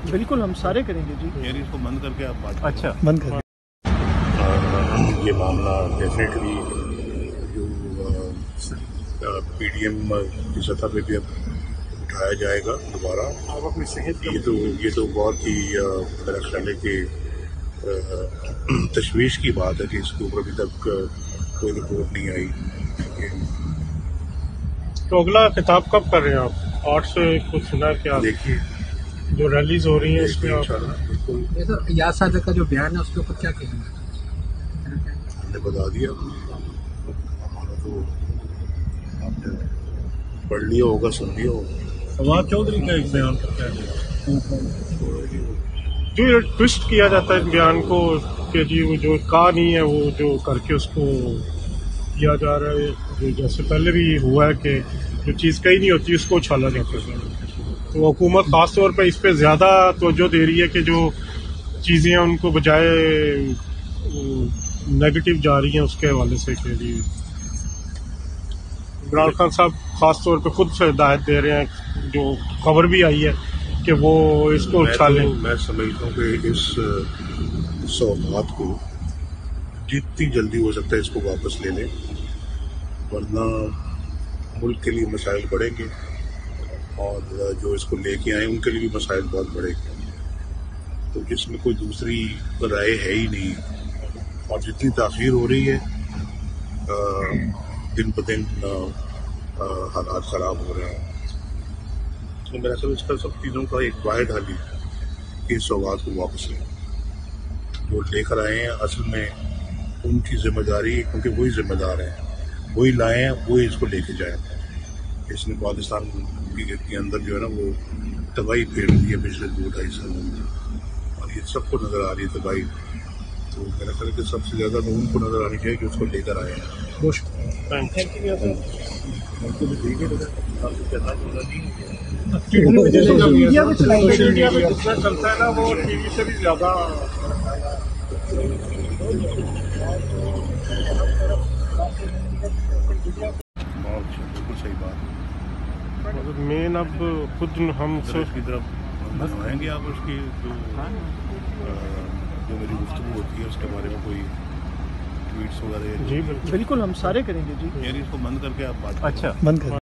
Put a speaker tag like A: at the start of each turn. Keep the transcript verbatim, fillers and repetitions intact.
A: بالکل ہم سارے کریں گے جی.
B: اس کو بند کر کے آپ بات
C: اچھا
A: بند کر
B: یہ معاملہ ڈیفینیٹلی جو پی ڈی ایم کی سطح پہ بھی اب اٹھایا جائے گا دوبارہ. یہ تو یہ تو بہت ہی میرا خیال ہے کہ تشویش کی بات ہے کہ اس کے اوپر ابھی تک کوئی رپورٹ نہیں آئی.
D: تو اگلا خطاب کب کر رہے ہیں آپ؟ آٹھ سے کچھ سنا ہے کیا
B: دیکھیے
D: جو ریلیز ہو رہی ہیں اس میں آپ
B: انشاءاللہ بالکل
E: یاد صادق کا جو بیان ہے اس کے اوپر کیا کہنا ہے؟
B: ہم نے بتا دیا. ہمارا تو آپ نے پڑھ لیا ہوگا سن لیا ہوگا.
C: فواد چودھری کا ایک بیان کرتا ہے
D: جو یہ ٹوسٹ کیا جاتا ہے بیان کو کہ جی وہ جو کہا نہیں ہے وہ جو کر کے اس کو کیا جا رہا ہے. جو جیسے پہلے بھی ہوا ہے کہ جو چیز کہی نہیں ہوتی اس کو اچھالا جاتا ہے. تو حکومت خاص طور پہ اس پہ زیادہ توجہ دے رہی ہے کہ جو چیزیں ان کو بجائے نیگیٹو جا رہی ہیں اس کے حوالے سے کہ جی عمران خان صاحب خاص طور پہ خود سے ہدایت دے رہے ہیں جو خبر بھی آئی ہے کہ وہ اس کو اچھالیں.
B: میں سمجھتا ہوں کہ اس سوغات کو جتنی جلدی ہو سکتا ہے اس کو واپس لے لیں ورنہ ملک کے لیے مسائل بڑھیں گے اور جو اس کو لے کے آئیں ان کے لیے بھی مسائل بہت بڑھیں گے. تو اس میں کوئی دوسری رائے ہے ہی نہیں اور جتنی تاخیر ہو رہی ہے دن بدن حالات خراب ہو رہے ہیں. تو میرا خیال اس کا سب چیزوں کا ایک واحد حل ہی کہ اس سوغات کو واپس لیں. جو لے کر آئے ہیں اصل میں ان کی ذمہ داری ہے کیونکہ وہی ذمہ دار ہیں, وہی لائے ہیں, وہی اس کو لے کے جائیں. اس نے پاکستان کے اندر جو ہے نا وہ تباہی پھیل دی ہے پچھلے دو ڈھائی سالوں میں اور یہ سب کو نظر آ رہی ہے تباہی. تو میرا خیال ہے کہ سب سے زیادہ تو ان کو نظر آنی چاہیے کہ اس کو لے کر آئے ہیں.
D: میڈیا میں جتنا چلتا ہے نا وہ ٹی وی سے بھی زیادہ
B: بالکل صحیح بات.
D: مین اب خود ہم
B: اس کی طرف آئیں گے آپ اس کی جو جو میری گفتگو ہوتی ہے اس کے بارے میں کوئی ٹویٹس وغیرہ
D: جی
A: بالکل ہم سارے کریں گے جی.
B: اس کو بند کر کے آپ بات
C: اچھا
A: بند کر